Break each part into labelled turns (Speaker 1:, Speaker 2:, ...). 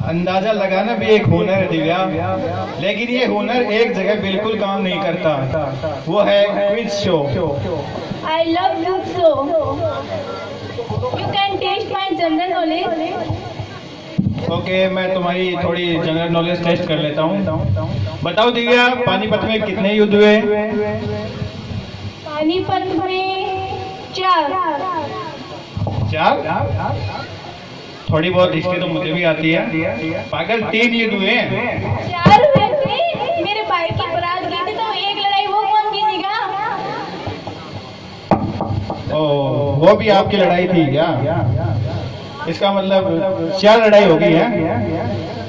Speaker 1: अंदाजा लगाना भी एक हुनर है दिव्या, लेकिन ये हुनर एक जगह बिल्कुल काम नहीं करता, वो है quiz show.
Speaker 2: I love this show. You can test my general knowledge.
Speaker 1: Okay, मैं तुम्हारी थोड़ी जनरल नॉलेज टेस्ट कर लेता हूँ। बताओ दिव्या, पानीपत में कितने युद्ध हुए?
Speaker 2: पानीपत में 4।
Speaker 1: थोड़ी बहुत हिस्ट्री तो मुझे भी आती है। पागल, 3 युद्ध हुए हैं।
Speaker 2: 4 हुए थे। मेरे भाई की बारात गई थी तो एक लड़ाई वो कौन जीतेगा?
Speaker 1: ओ, वो भी आपकी लड़ाई थी क्या? इसका मतलब 4 लड़ाई हो गई है।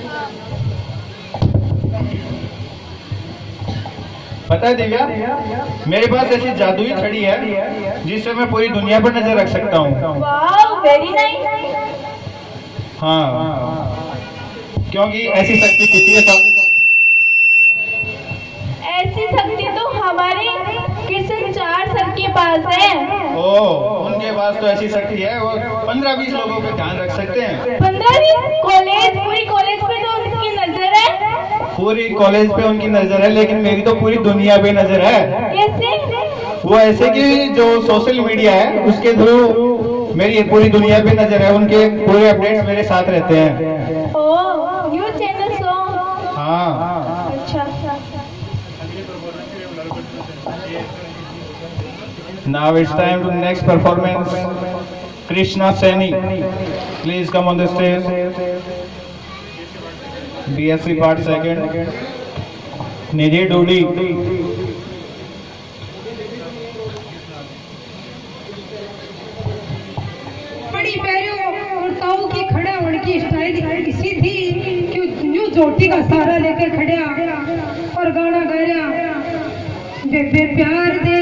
Speaker 1: पता है दिव्या, मेरे पास ऐसी जादुई छड़ी है जिससे मैं पूरी दुनिया पर नजर रख सकता हूँ।
Speaker 2: Wow, very nice.
Speaker 1: हाँ, क्योंकि ऐसी शक्ति किसी के साथ।
Speaker 2: ऐसी शक्ति तो हमारे किशन 4 सर के पास है।
Speaker 1: ओ, उनके पास तो ऐसी शक्ति है, वो 15-20 लोगों पे ध्यान रख सकते हैं।
Speaker 2: 15-20 कॉलेज, पूरी कॉलेज पे तो उनकी नजर है।
Speaker 1: पूरी कॉलेज पे उनकी नजर है, लेकिन मेरी तो पूरी दुनिया पे नजर है।
Speaker 2: कैसे?
Speaker 1: वो ऐसे कि जो सोशल मीडिया है उसके थ्रू मेरी पूरी दुनिया पे नजर है, उनके पूरे अपडेट्स मेरे साथ रहते हैं।
Speaker 2: Oh, news channel show.
Speaker 1: हाँ।
Speaker 2: अच्छा।
Speaker 1: Now it's time to next performance. Krishna Seni, please come on the stage. BSc Part 2nd. Nidhi Dudi.
Speaker 3: बड़ी पैरों और ताऊ की खड़ा उनकी स्टाइल ऐसी थी कि न्यू जोटी का सहारा लेकर खड़ा और गाना गा रहा, बेबे प्यार दे